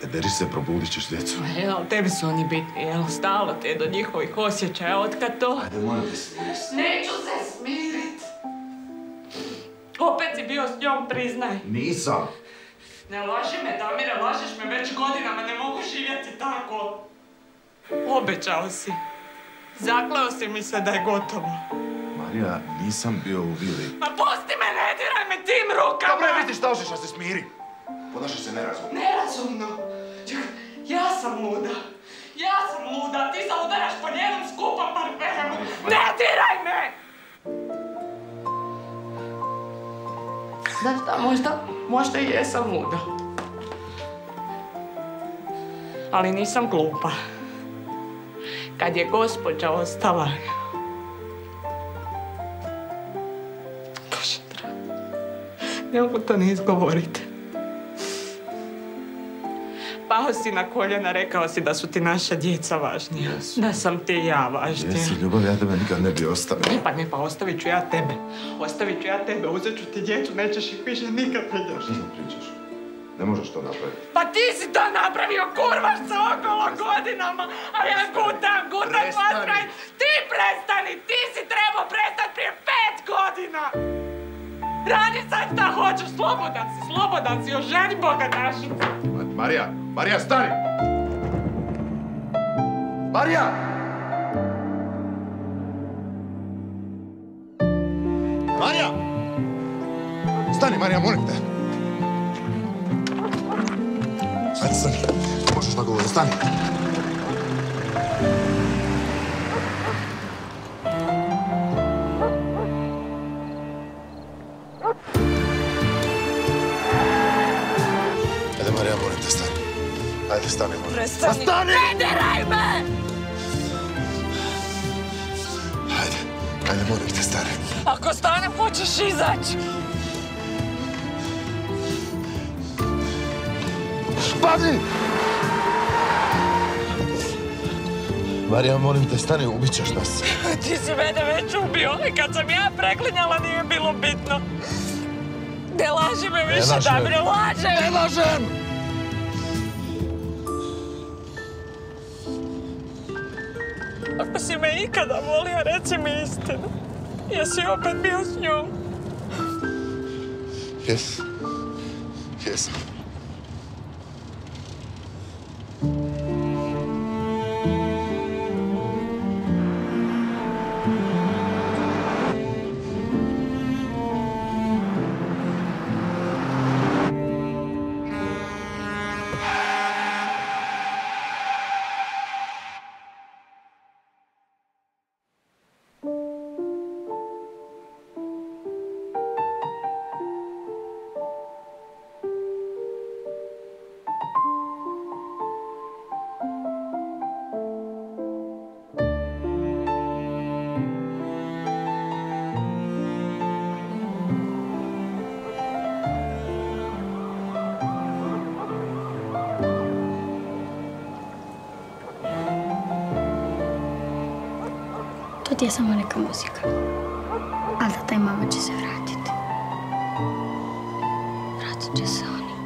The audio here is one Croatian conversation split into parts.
Beri se, probudit ćeš djecu. Ali tebi su oni bitni, jel? Stalo ti je do njihovih osjećaja, otkad to? Ajde, moram te smirit. Neću se smirit! Opet si bio s njom, priznaj. Nisam. Ne laži me, Damire, lažeš me već godinama, ne mogu živjeti tako. Obećao si. Zakleo si mi se da je gotovo. Marija, nisam bio u vili. Ma pusti me, ne diraj me tim rukama! Dobro je, vidiš šta hoćeš, a se smiri. Ponašaj se nerazumno. Nerazumno? Ja sam luda. Ja sam luda, ti se udaraš po njenom skupom parfemu. Ne diraj me! Znaš šta, možda i jesam luda. Ali nisam glupa. Kad je gospođa ostala... Bože dragi, ne mogu to ni izgovoriti. Pao si na koljena, rekao si da su ti naša djeca važnija. Jesu. Da sam ti i ja važnija. Jesi, ljubav, ja tebe nikad ne bi ostavio. Ne pa, ostavit ću ja tebe. Ostavit ću ja tebe, uzet ću ti djecu, nećeš ih više nikad vidjeti. Što pričaš? Ne možeš to napraviti. Pa ti si to napravio, kurvaš se okolo godinama, a ja gutam postraj. Ti prestani, ti si trebao prestati prije 5 godina. Radi sad šta hoćeš, slobodan si, oženi bogatašicu. Marija, stani! Marija! Marija! Stani, Marija, molim te. Ajde, stani. Možeš tako govoriti, stani. Ajde, Marija, molim te, stani. Ajde, stani, molim. Prestani! Stani! Ne diraj me! Ajde, molim te, stani. Ako stanem, hoćeš izaći. Pazi! Marija, molim te, stani, ubit ćeš nas. Ti si mene već ubio i kad sam ja preklinjala nije bilo bitno. Ne laži me više, Damire, lažem! Ne lažem! Ako si me ikada volio, reci mi istinu. Jesi opet bio s njom? Jesam. To ti je samo neka muzika. Ali tata i mama će se vratiti. Vratit će se oni.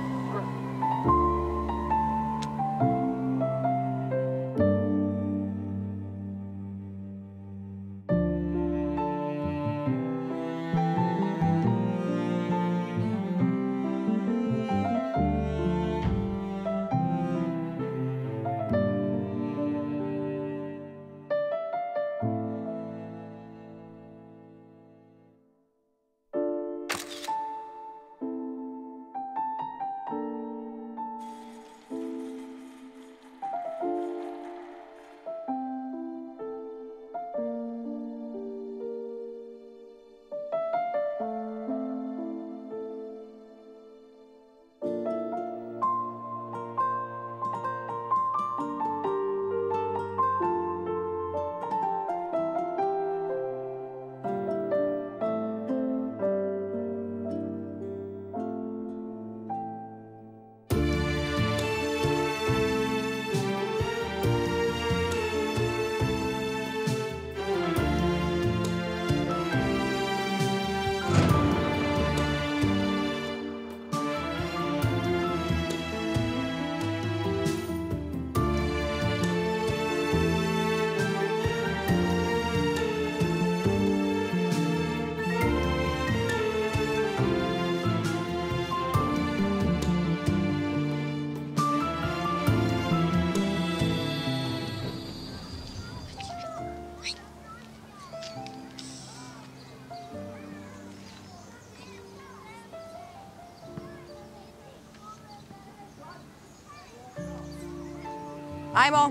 Ajmo.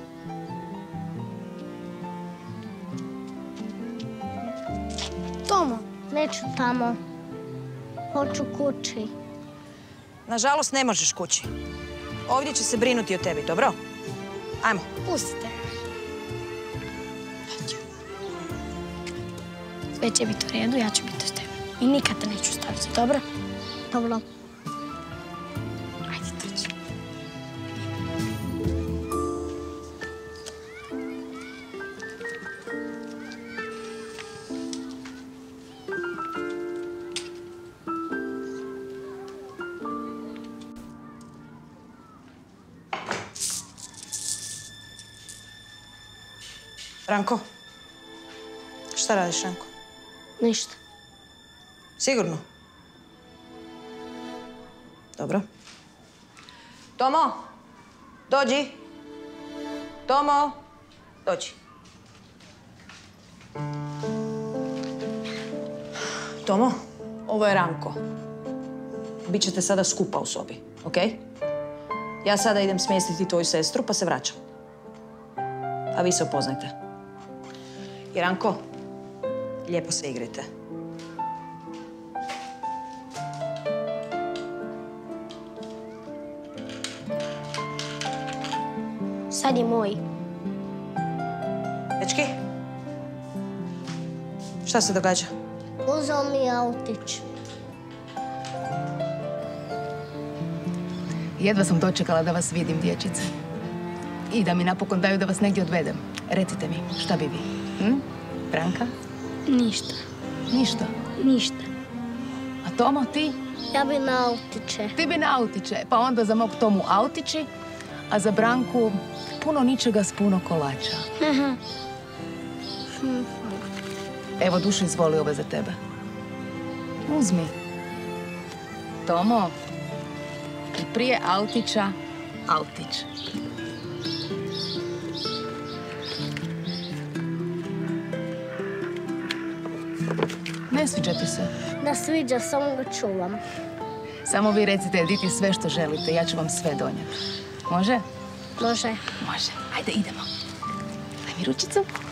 Tomo, neću tamo. Hoću kući. Nažalost, ne možeš kući. Ovdje će se brinuti o tebi, dobro? Ajmo. Pustite. Sve će biti u redu, ja ću biti s tebe. I nikad te neću staviti, dobro? Dobro. Ajde, dođi. Ranko? Šta radiš, Ranko? Ništa. Sigurno? Dobro. Tomo, dođi. Tomo, dođi. Tomo, ovo je Ranko. Bićete sada skupa u sobi, okej? Ja sada idem smjestiti tvoju sestru, pa se vraćam. A vi se upoznajte. I Ranko, lijepo se igrajte. Sad je moj. Dečki? Šta se događa? Uzeo mi autić. Jedva sam dočekala da vas vidim, dječice. I da mi napokon daju da vas negdje odvedem. Recite mi, šta bi vi? Branka? Ništa. Ništa. Ništa. A Tomo, ti? Ja bi na autiće. Ti bi na autiće. Pa onda za mog Tomu autići, a za Branku puno ničega s puno kolača. Evo, dušo, izvoli ovo za tebe. Uzmi. Tomo, i prije autića, autić. Ne sviđa ti se? Ne sviđa, samo ga čuvam. Samo vi recite diti sve što želite, ja ću vam sve donijeti. Može? Može. Može. Ajde, idemo. Daj mi ručicu.